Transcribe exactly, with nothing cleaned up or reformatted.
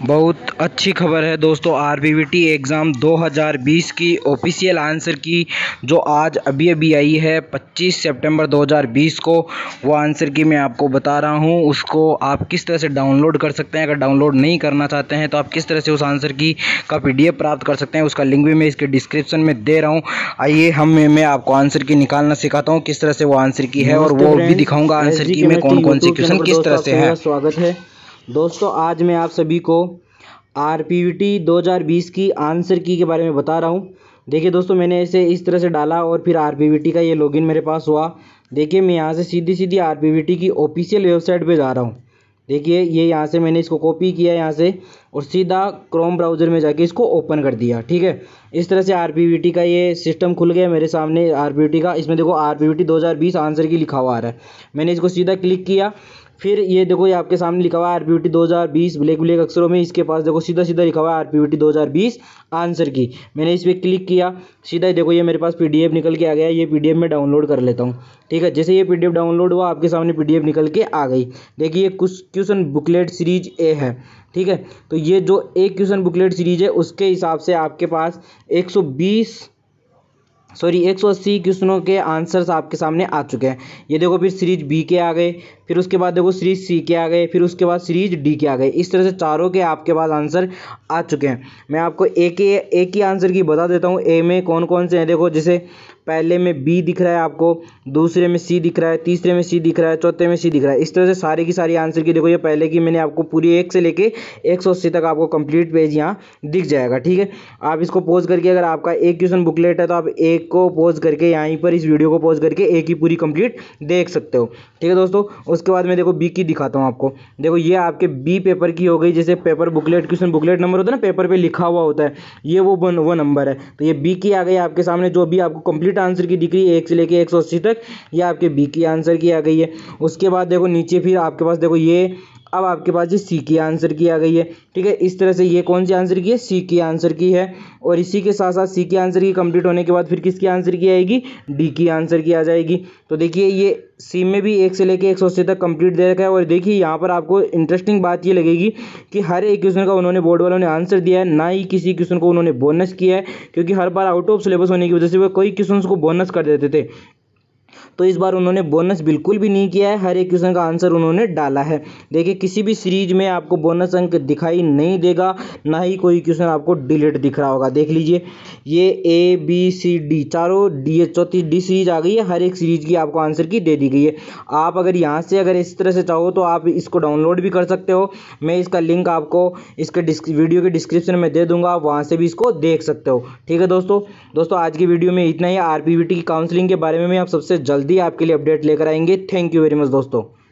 बहुत अच्छी खबर है दोस्तों। आरपीवीटी एग्ज़ाम दो हज़ार बीस की ऑफिशियल आंसर की जो आज अभी अभी आई है पच्चीस सितंबर दो हज़ार बीस को, वो आंसर की मैं आपको बता रहा हूँ। उसको आप किस तरह से डाउनलोड कर सकते हैं। अगर डाउनलोड नहीं करना चाहते हैं तो आप किस तरह से उस आंसर की का पीडीएफ प्राप्त कर सकते हैं, उसका लिंक भी मैं इसके डिस्क्रिप्शन में दे रहा हूँ। आइए हम मैं आपको आंसर की निकालना सिखाता हूँ, किस तरह से वो आंसर की है, और वो भी दिखाऊंगा आंसर की में कौन कौन सी क्वेश्चन किस तरह से है। स्वागत है दोस्तों, आज मैं आप सभी को आरपीवीटी दो हज़ार बीस की आंसर की के बारे में बता रहा हूँ। देखिए दोस्तों, मैंने इसे इस तरह से डाला और फिर आरपीवीटी का ये लॉगिन मेरे पास हुआ। देखिए मैं यहाँ से सीधी सीधी आरपीवीटी की ऑफिशियल वेबसाइट पे जा रहा हूँ। देखिए ये यहाँ से मैंने इसको कॉपी किया यहाँ से और सीधा क्रोम ब्राउज़र में जाके इसको ओपन कर दिया। ठीक है, इस तरह से आरपीवीटी का ये सिस्टम खुल गया मेरे सामने। आरपीवीटी का इसमें देखो आरपीवीटी दो हज़ार बीस आंसर की लिखा हुआ आ रहा है। मैंने इसको सीधा क्लिक किया, फिर ये देखो ये आपके सामने लिखा हुआ है आरपीवीटी दो हज़ार बीस ब्लैक ब्लैक अक्षरों में। इसके पास देखो सीधा सीधा लिखा हुआ है आरपीवीटी दो हज़ार बीस आंसर की। मैंने इस पर क्लिक किया, सीधा देखो ये मेरे पास पीडीएफ निकल के आ गया। ये पीडीएफ मैं डाउनलोड कर लेता हूँ। ठीक है, जैसे ये पीडीएफ डाउनलोड हुआ आपके सामने पीडीएफ निकल के आ गई। देखिए ये कुछ क्वेश्चन बुकलेट सीरीज ए है। ठीक है, तो ये जो एक क्वेश्चन बुकलेट सीरीज है उसके हिसाब से आपके पास एक सौ बीस सॉरी एक सौ अस्सी क्वेश्चनों के आंसर्स आपके सामने आ चुके हैं। ये देखो फिर सीरीज बी के आ गए, फिर उसके बाद देखो सीरीज सी के आ गए, फिर उसके बाद सीरीज डी के आ गए। इस तरह से चारों के आपके पास आंसर आ चुके हैं। मैं आपको एक ही एक ही आंसर की बता देता हूँ। ए में कौन कौन से हैं देखो, जैसे पहले में बी दिख रहा है आपको, दूसरे में सी दिख रहा है, तीसरे में सी दिख रहा है, चौथे में सी दिख रहा है। इस तरह से सारी की सारी आंसर की देखो, ये पहले की मैंने आपको पूरी एक से लेके एक सौ अस्सी तक आपको कंप्लीट पेज यहाँ दिख जाएगा। ठीक है, आप इसको पॉज करके, अगर आपका एक क्वेश्चन बुकलेट है तो आप एक को पॉज करके यहीं पर इस वीडियो को पॉज करके एक ही पूरी कंप्लीट देख सकते हो। ठीक है दोस्तों, उसके बाद मैं देखो बी की दिखाता हूँ आपको। देखो ये आपके बी पेपर की हो गई। जैसे paper booklet question booklet number होता है ना, पेपर पे लिखा हुआ होता है, ये वो वो नंबर है। तो ये बी की आ गई आपके सामने। जो भी आपको कंप्लीट आंसर की दिख रही है एक से लेके एक सौ अस्सी तक, ये आपके बी की आंसर की आ गई है। उसके बाद देखो नीचे फिर आपके पास देखो ये अब आपके पास ये सी की आंसर की आ गई है। ठीक है, इस तरह से ये कौन सी आंसर की है, सी की आंसर की है। और इसी के साथ साथ सी की आंसर की कंप्लीट होने के बाद फिर किसकी आंसर की आएगी, डी की आंसर की आ जाएगी। तो देखिए ये सी में भी एक से लेके एक सौ अस्सी तक कंप्लीट दे रखा है। और देखिए यहाँ पर आपको इंटरेस्टिंग बात ये लगेगी कि हर एक क्वेश्चन का उन्होंने बोर्ड वालों ने आंसर दिया है, ना ही किसी क्वेश्चन को उन्होंने बोनस किया है। क्योंकि हर बार आउट ऑफ सिलेबस होने की वजह से वो कई क्वेश्चन को बोनस कर देते थे, तो इस बार उन्होंने बोनस बिल्कुल भी नहीं किया है। हर एक क्वेश्चन का आंसर उन्होंने डाला है। देखिए किसी भी सीरीज में आपको बोनस अंक दिखाई नहीं देगा, ना ही कोई क्वेश्चन आपको डिलीट दिख रहा होगा। देख लीजिए ये ए बी सी डी चारों डी चौथी डी सीरीज आ गई है। हर एक सीरीज की आपको आंसर की दे दी गई है। आप अगर यहाँ से अगर इस तरह से चाहो तो आप इसको डाउनलोड भी कर सकते हो। मैं इसका लिंक आपको इसके वीडियो के डिस्क्रिप्शन में दे दूंगा, आप वहाँ से भी इसको देख सकते हो। ठीक है दोस्तों दोस्तों आज की वीडियो में इतना ही। आरपीवीटी की काउंसलिंग के बारे में मैं आप सबसे जल्दी आपके लिए अपडेट लेकर आएंगे। थैंक यू वेरी मच दोस्तों।